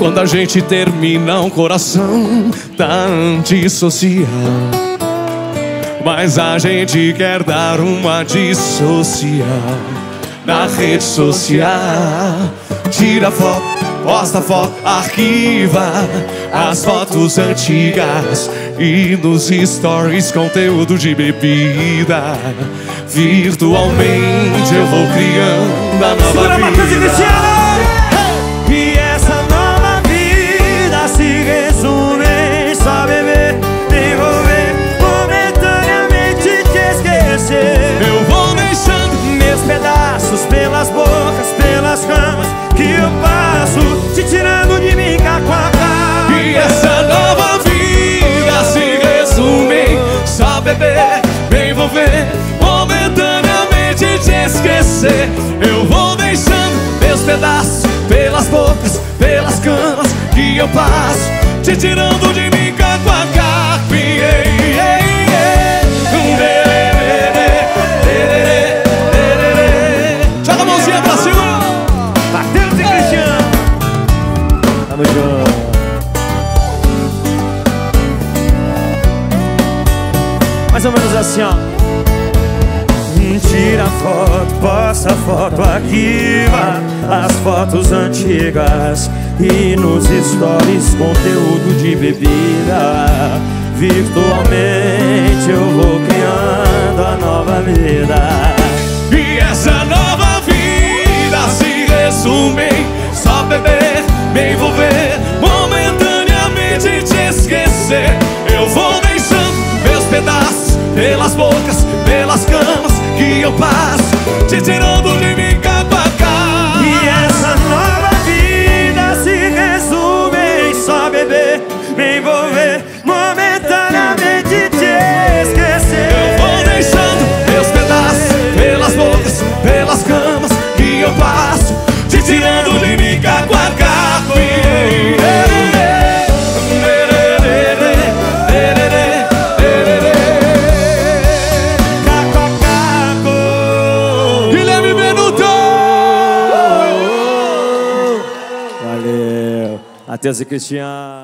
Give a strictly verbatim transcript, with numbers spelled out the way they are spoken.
Quando a gente termina, o coração tá antissocial, mas a gente quer dar uma de social na rede social. Tira foto, posta foto, arquiva as fotos antigas e nos stories conteúdo de bebida. Virtualmente eu vou criando a nova Segura, Matheus e vida. Cristiano! E essa nova vida se resume em só beber, envolver, momentaneamente te esquecer. Eu vou deixando meus pedaços pelas bocas, pelas camas que eu passo, te tirando de mim com a cara. E essa nova vida se resume em só beber, me envolver, momentaneamente te esquecer. Eu vou deixando meus pedaços pelas bocas, pelas camas que eu passo, te tirando de mim com a cara. Joga a mãozinha pra cima. Matheus e Cristiano, tamo junto. Mais ou menos assim, ó. Tira foto, posta foto, arquiva as fotos antigas e nos stories conteúdo de bebida. Virtualmente eu vou criando a nova vida. E essa nova vida se resume em só beber, me envolver, momentaneamente te esquecer. Eu vou deixando meus pedaços pelas bocas, pelas camas que eu passo, te tirando de mim com a cara. E essa nova vida se resume em só beber, me envolver, momentaneamente te esquecer. Eu vou deixando meus pedaços pelas bocas, pelas camas que eu passo, te tirando de mim com a cara. Valeu, Matheus e Cristiano.